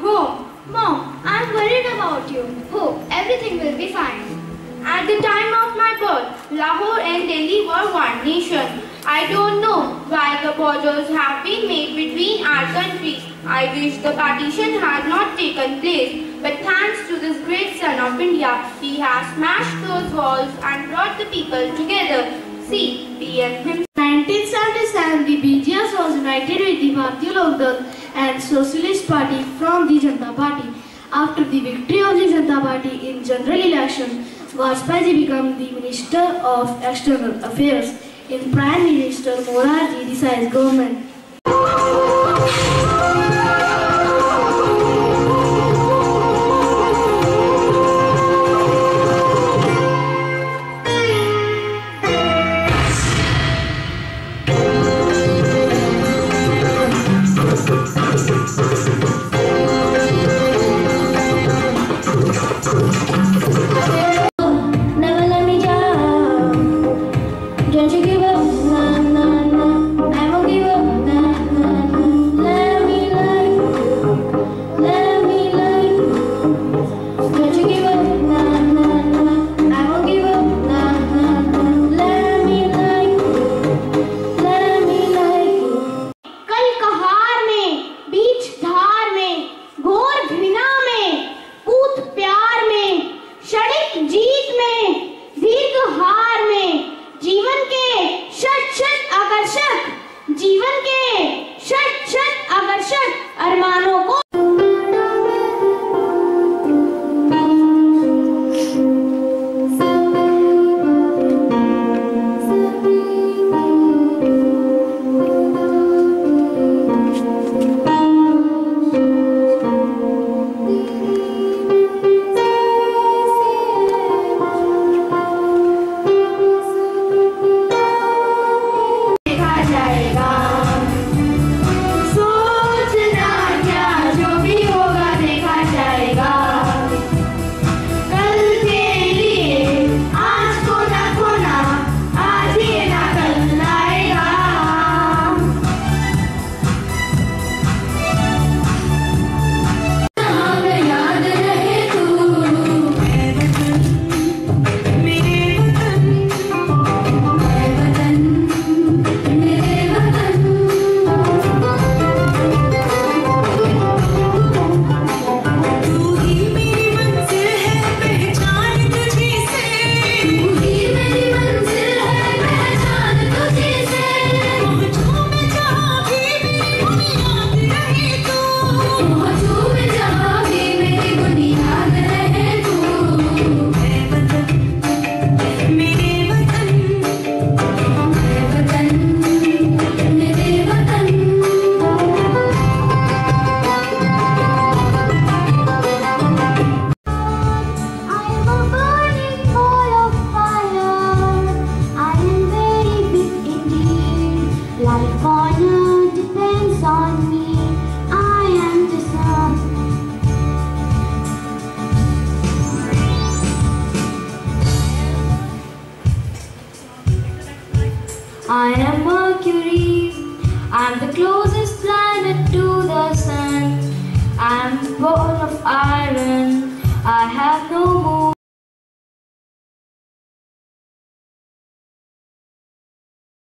home. Mom, I'm worried about you. Oh, everything will be fine. At the time of my birth, Lahore and Delhi were one nation. I don't know why the borders have been made between our countries. I wish the partition had not taken place. But thanks to this great son of India, he has smashed those walls and brought the people together. See, PM himself. 1977, the BGS was united with the Bharatiya Lok Dal and Socialist Party from the Janata Party. After the victory of the Janata Party in general election, Vajpayee became the Minister of External Affairs in Prime Minister Morarji Desai's government. I am Mercury, I'm the closest planet to the sun. I'm born of iron, I have no more.